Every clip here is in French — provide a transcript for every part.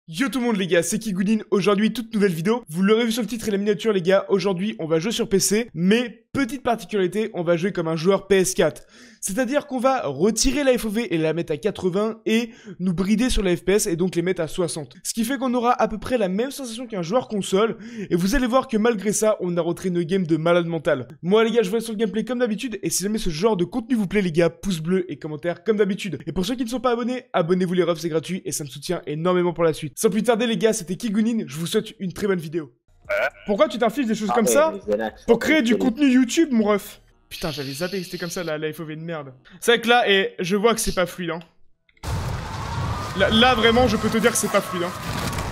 Yo tout le monde les gars, c'est Kigounin, aujourd'hui toute nouvelle vidéo. Vous l'aurez vu sur le titre et la miniature les gars, aujourd'hui on va jouer sur PC, mais petite particularité, on va jouer comme un joueur PS4. C'est-à-dire qu'on va retirer la FOV et la mettre à 80 et nous brider sur la FPS et donc les mettre à 60. Ce qui fait qu'on aura à peu près la même sensation qu'un joueur console et vous allez voir que malgré ça, on a rentré une game de malade mental. Moi les gars, je vous laisse sur le gameplay comme d'habitude et si jamais ce genre de contenu vous plaît les gars, pouce bleu et commentaire comme d'habitude. Et pour ceux qui ne sont pas abonnés, abonnez-vous les refs, c'est gratuit et ça me soutient énormément pour la suite. Sans plus tarder les gars, c'était Kigounin, je vous souhaite une très bonne vidéo. Pourquoi tu t'infliges des choses comme ça pour créer du contenu YouTube mon ref? Putain, j'avais zappé que c'était comme ça la FOV de merde. C'est vrai que là, et je vois que c'est pas fluide, hein. Là, vraiment, je peux te dire que c'est pas fluide, hein.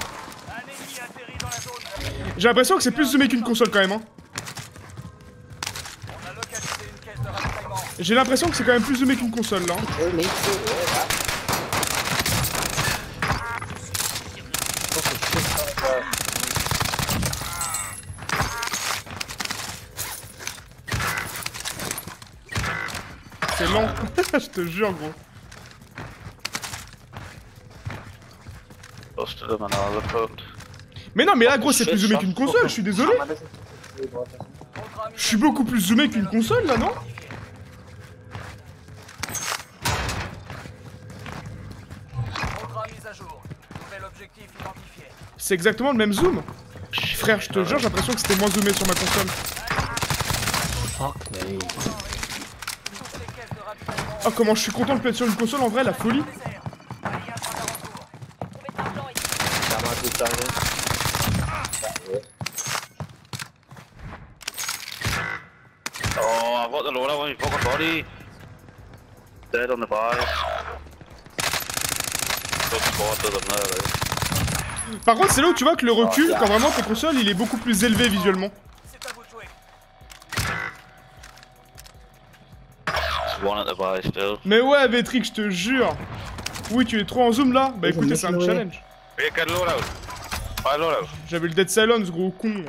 J'ai l'impression que c'est plus zoomé qu'une console quand même, hein. J'ai l'impression que c'est quand même plus zoomé qu'une console, là. C'est lent, je te jure gros. Mais non mais là gros c'est plus zoomé qu'une console, je suis désolé. Je suis beaucoup plus zoomé qu'une console là non? C'est exactement le même zoom. Frère je te jure j'ai l'impression que c'était moins zoomé sur ma console. Oh comment je suis content de être sur une console en vrai la folie. Oh, I've got the loadout on your fucking body. Dead on the buy. Good squad to them there, Par contre c'est là où tu vois que le recul quand vraiment tes consoles il est beaucoup plus élevé visuellement. One at the buy still. Mais ouais Vétric je te jure. Oui tu es trop en zoom là. Bah écoutez c'est un challenge. Hey, get loadout. Buy loadout. J'avais le Dead Silence gros con.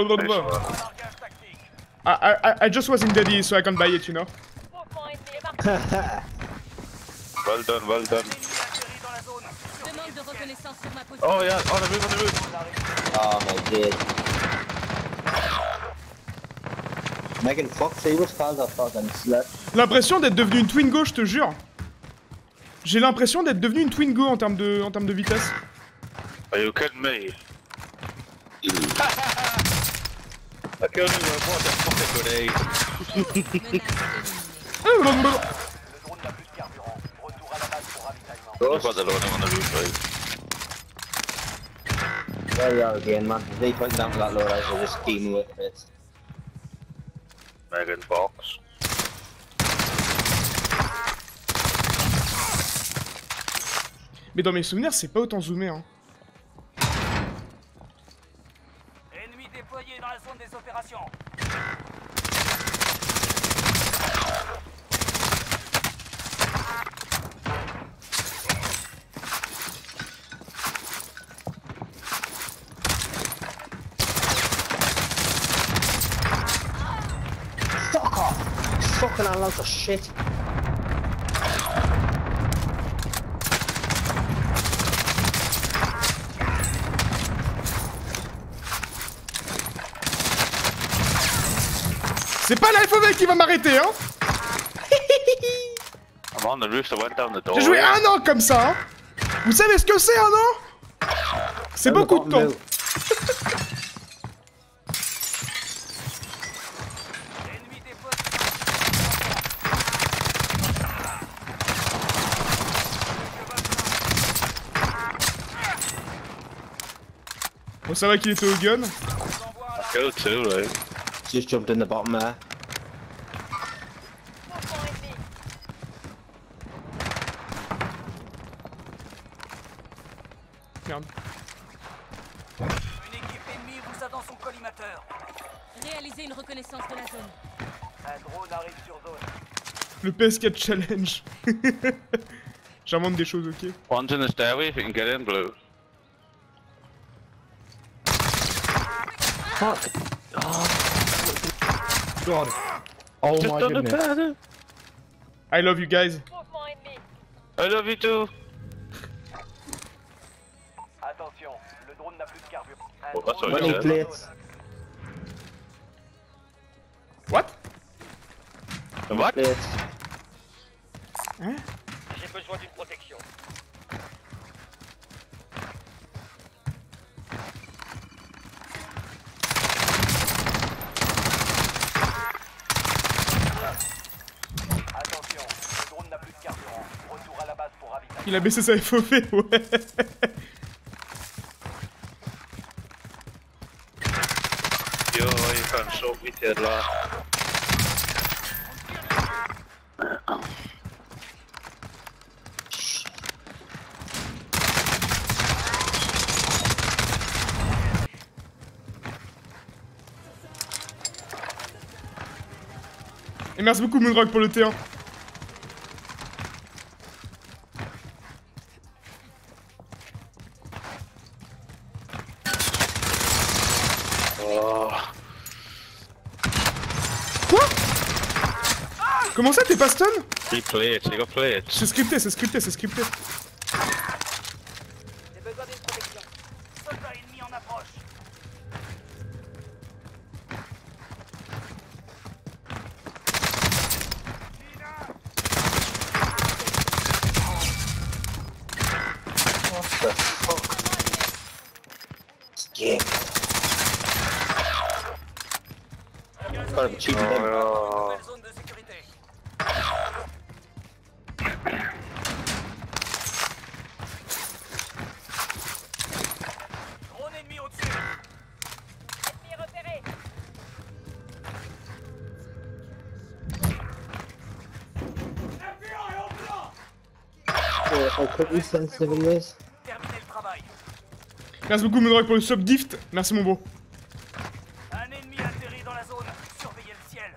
I just wasn't ready so I can buy it you know. Well done, well done. Oh yeah, on the move, on the move. Oh my god. Megan Fox, he was called a fucking slut. L'impression d'être devenu une Twingo je te jure. J'ai l'impression d'être devenu une Twingo en termes de vitesse. Are you kidding me? I killed you with what the fucking grenade. I've got the loading on the roof, right? There we are again, man. They put down that loadout, so just team with it. Megan Fox. Mais dans mes souvenirs c'est pas autant zoomé hein. Ennemi déployé dans la zone des opérations. Fuck off! Fucking a lot of shit. C'est pas la FOV qui va m'arrêter hein. I'm on the roof, so I went down the door. J'ai joué un an comme ça hein. Vous savez ce que c'est un an? C'est beaucoup de temps. Bon ça va qu'il était au gun. Killed two, right? Just jumped in the bottom there. Merde. Une équipe ennemie vous a dans son collimateur. Réalisez une reconnaissance de la zone. Un drone arrive sur zone. Le PS4 challenge. J'invente des choses ok. One's in the stairway if you can get in, blue. Fuck. God. Oh Just my on the goodness. pad. I love you guys. I love you too. Attention, le drone n'a plus de carburant. On va sur Running le plates. What? What? Plates. Hein? J'ai besoin d'une protection. Attention, le drone n'a plus de carburant. Retour à la base pour ravitailler. Il a baissé sa FOV, ouais. Yo, il fait un show vite là. Et merci beaucoup Moonrock pour le T1. Oh. Quoi? Comment ça t'es pas stun? Il got plate. C'est scripté, c'est scripté, c'est scripté. J'ai besoin d'une protection. Soldat ennemi en approche. What the fuck? Skink. Gotta be cheating them. Oh. Nouvelle zone de sécurité. Drone ennemi au-dessus. Ennemi repéré. I quickly send civilians. Terminez le travail. Merci beaucoup Moonrock pour le sub gift. Merci mon beau. Un ennemi atterri dans la zone. Surveillez le ciel.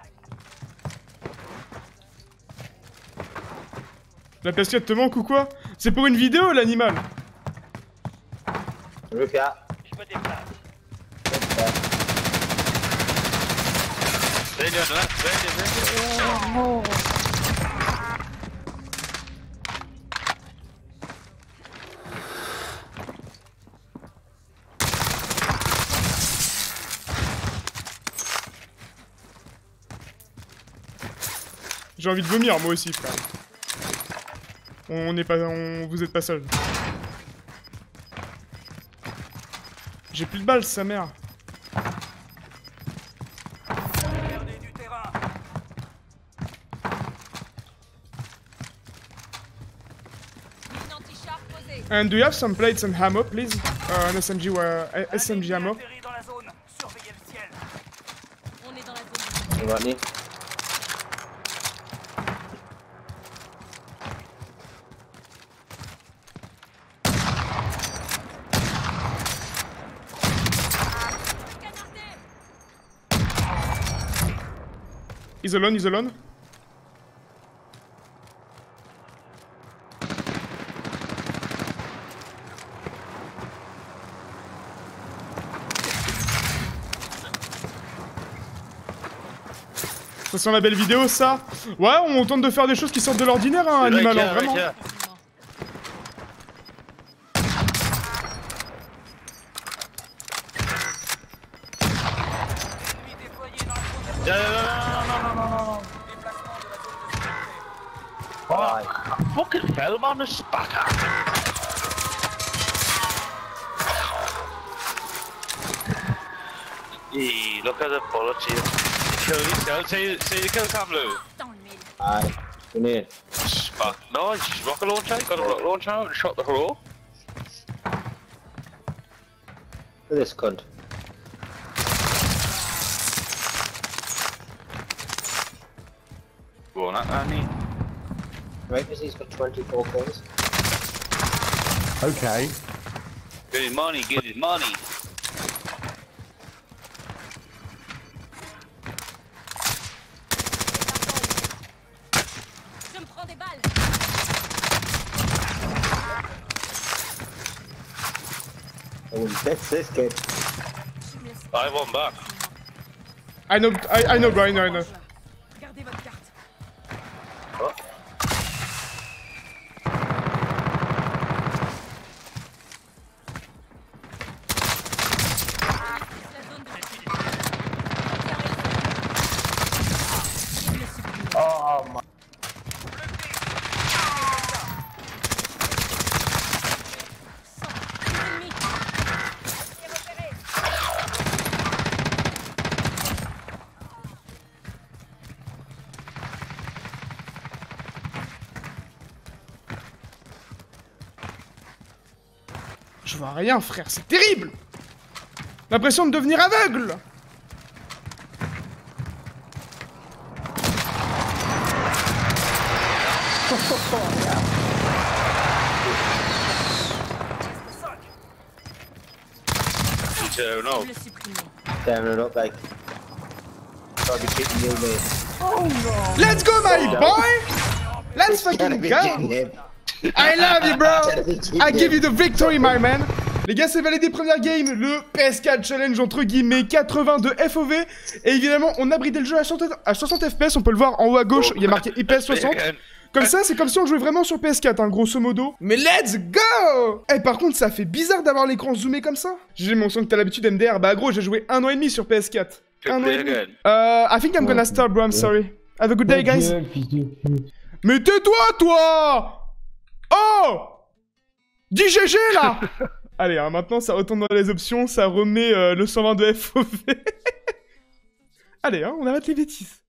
La PS4 te manque ou quoi? C'est pour une vidéo l'animal. Ruka. Je me déplace. Stadion, là, stadion. J'ai envie de vomir moi aussi frère. On n'est pas... Vous êtes pas seul. J'ai plus de balles sa mère. Perdez du terrain. Mine anti-char posée. And do you have some plates and ammo please? An SMG, SMG ammo. Atterri dans la zone. Surveillez le ciel. On est dans la zone. You got me? Canardé. He's alone, he's alone. Ça sent la belle vidéo ça. Ouais, on tente de faire des choses qui sortent de l'ordinaire, hein, animal, hein, vraiment. Ennemi déployé dans la zone. Déplacement de la zone de sécurité. Bye. Fucking fell on the spatter. Hey, look at the bullets here. Kill yourself. See the kill cam, Lou. Dans le mille. Aye. Come here. Spat. No, just rocket launcher. Got a rocket launcher out and shot the hero. Look at this cunt. Go on, Annie. Right, because he's got 24 kills. Okay. Get his money, get his money. Je me prends des balles. Oh, that's this kid. Je me laisse I have one back. I know bro, I know. Regardez votre carte. vois rien, frère, c'est terrible. L'impression de devenir aveugle. No. Je le supprime. Turn it up like. Probably kicking you, mate. Let's go, my boy. Let's fucking go. I love you, bro. I give you the victory, my man. Les gars, c'est validé première game, le PS4 Challenge entre guillemets 82 FOV. Et évidemment, on a bridé le jeu à 60 FPS, on peut le voir en haut à gauche, il y a marqué IPS 60. Comme ça, c'est comme si on jouait vraiment sur PS4, hein, grosso modo. Mais let's go! Eh, par contre, ça fait bizarre d'avoir l'écran zoomé comme ça. J'ai mon son que t'as l'habitude, MDR. Bah, gros, j'ai joué 1 an et demi sur PS4. Un an et demi. I think I'm gonna start, bro, I'm sorry. Have a good day, guys. Mais tais-toi, toi! Oh! Dis GG, là! Allez, hein, maintenant, ça retourne dans les options, ça remet le 122 FOV. Allez, hein, on arrête les bêtises.